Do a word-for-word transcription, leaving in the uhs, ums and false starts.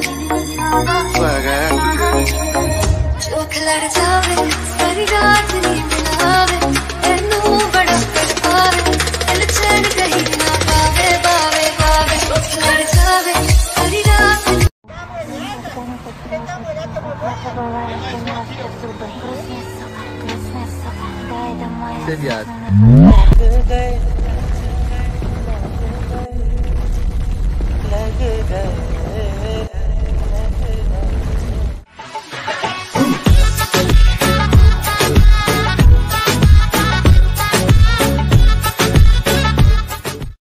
Swag है जो खिलड़ जावे सारी रात नींद ना आवे तेनू बड़ा तड़पावे दिल चैन कहीं ना पावे पावे पावे जो खिलड़ जावे सारी रात Сидят.